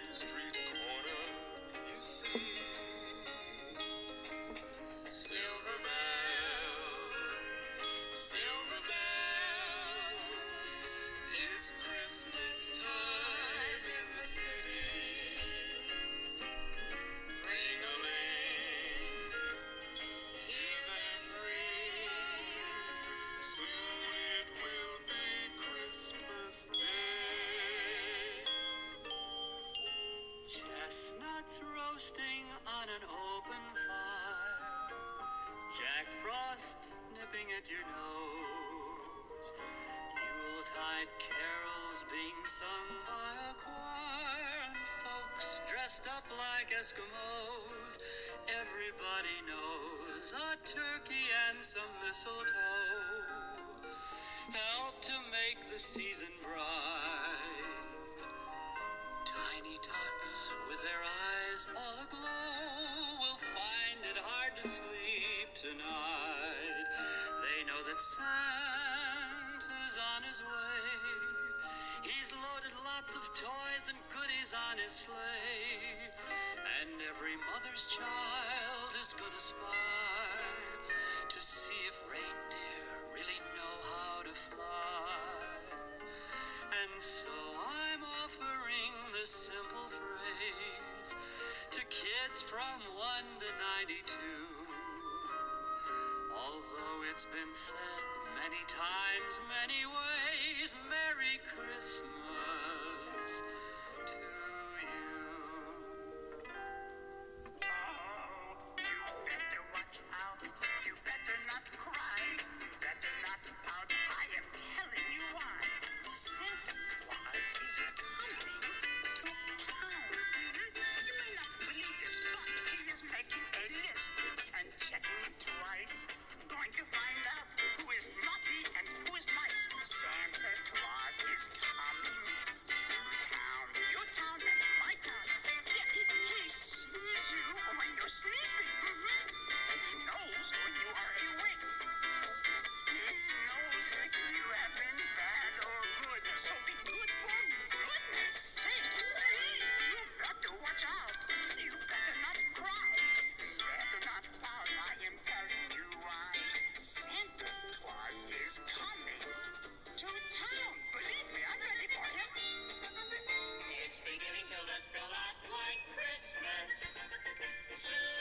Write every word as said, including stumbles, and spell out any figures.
street corner, you see silver bells, silver bells. It's Christmas time in the city. Ring-a-ling, hear them ring. Soon it will be Christmas Day. Chestnuts roasting on an open fire, Jack Frost nipping at your nose, Yuletide carols being sung by a choir, and folks dressed up like Eskimos. Everybody knows a turkey and some mistletoe help to make the season bright. Tiny tots with their eyes all aglow will find it hard to sleep tonight. They know that Santa's on his way. He's loaded lots of toys and goodies on his sleigh, and every mother's child is gonna spy to see if reindeer really know how to fly. And so I'm offering the simple phrase to kids from one to ninety-two. Although it's been said many times, many ways, Merry Christmas to you. Oh, you better watch out. You better not cry. You better not pout. I am telling you why. Santa Claus is coming to town. You may not believe this, but he is making a list and checking it twice. Going to find out who is naughty and who is nice. Santa Claus is coming to town. Your town and my town. Yeah, he, he sees you when you're sleeping. Mhm. And he knows when you are awake. He knows if you have been bad or good. So be good for goodness sake. Please, you better watch out. You better not cry. Better not pout. I am telling you why. Santa Claus is coming to town. Believe me, I'm ready for him. It's beginning to look a lot like Christmas. Soon